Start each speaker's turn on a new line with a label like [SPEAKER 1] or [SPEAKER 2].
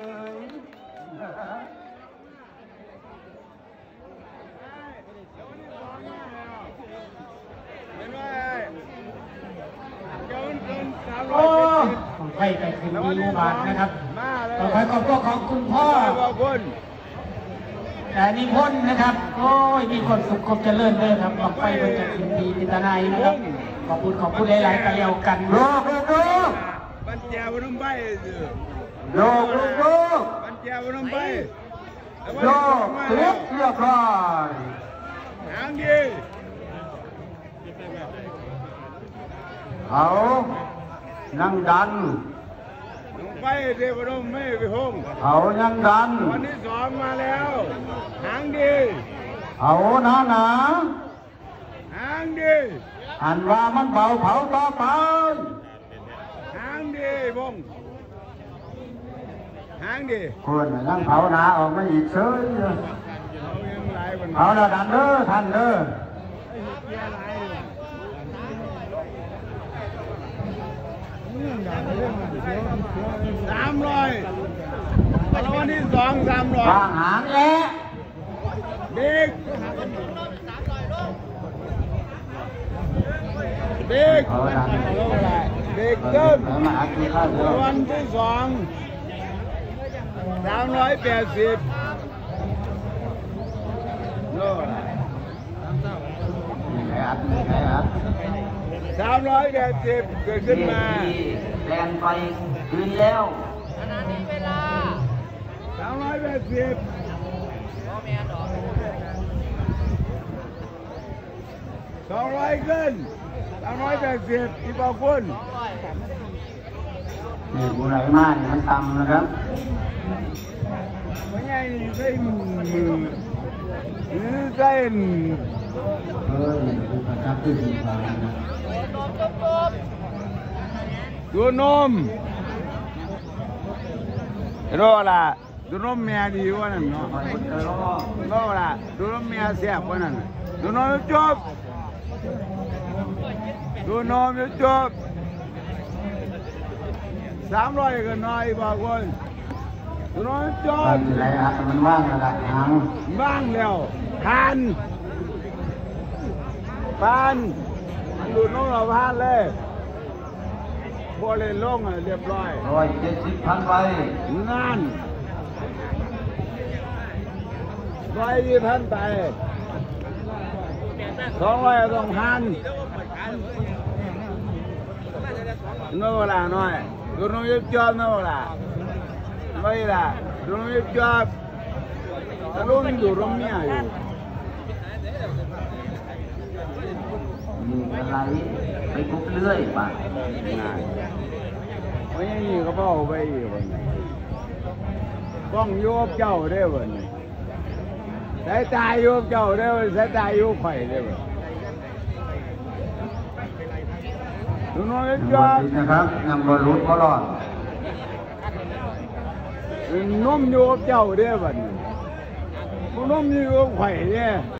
[SPEAKER 1] โอ้ไฟไปขึ้นดีบาทนะครับต่อไปขอบคุณของคุณพ่อแต่นิพนธ์นะครับโอ้ยมีคนสุขเจริญเลยครับบอกไปมันจะขึ้นดีพิจารณานะครับขอบคุณหลายๆกันแล้วกันโลก
[SPEAKER 2] บัญแจวน้ำใบ
[SPEAKER 1] โลก
[SPEAKER 2] บัญแจวน้ำใบ
[SPEAKER 1] โลกเรียบร้อย
[SPEAKER 2] หางดี
[SPEAKER 1] เขานั่งดัน
[SPEAKER 2] ไปเทวดาไม่ไปห้อง
[SPEAKER 1] เขายังดัน
[SPEAKER 2] วันที่2มาแล้วหางดี
[SPEAKER 1] เขาหนา
[SPEAKER 2] หางดี
[SPEAKER 1] อันว่ามันเบาเผาต่อไป
[SPEAKER 2] หางดีพงหางดี
[SPEAKER 1] คนนั่งเผาหนาออกมาอีกเฉยเขาละดันเด้อท่านเด้อ
[SPEAKER 2] 300แล้ววันที่2 300
[SPEAKER 1] ทหารและ
[SPEAKER 2] บิ๊กเติมวันที่2 380โน่380เกิดขึ้นมา
[SPEAKER 1] แลนไปคืนแล้ว
[SPEAKER 3] ขณะนี้เวลา
[SPEAKER 2] 380 200ขึ้น380ที่บอกคุณ
[SPEAKER 1] นี่บุไรมากมันต่ำนะครับ
[SPEAKER 2] ไม่ใช่เส้นหรือเส้น
[SPEAKER 1] ดูกระชับขึ้นดีกว่า
[SPEAKER 2] ดูนมรอละดูนมเมียดีกว่านั้นเนาะรอละดูนมเมียเสียบกว่านั้นดูนมจบดูนมจบ300ก็น้อยบอกว่าดูนมจบ
[SPEAKER 1] อะไรอ่ะมันว่างอะไรหัง
[SPEAKER 2] ว่างแล้วพันดูนมเราพันเลยพอเลยลงเรียบร้อย
[SPEAKER 1] 170,000ไป
[SPEAKER 2] นั่น120,000ไป200 2,000โน่ละน้อยดูน้องยึดจอบโน่ละไม่ละดูน้องยึดจอบตะลุงอยู่ร่มเมียอยู่
[SPEAKER 1] มีอะไรไปกุ๊บเลื่อยป่ะ
[SPEAKER 2] ไม่ยังมีกระเป๋าไปอยู่วันนี้บ้องโยบเจ้าได้วันนี้สายตาโยบเจ้าได้วันสายตาโยบไข่ได้วันดูน้องจอบ
[SPEAKER 1] นะครับยังบอลลุ้นบอลรอด
[SPEAKER 2] นุ่มโยบเจ้าได้วันนี้นุ่มโยบไข่เนี่ย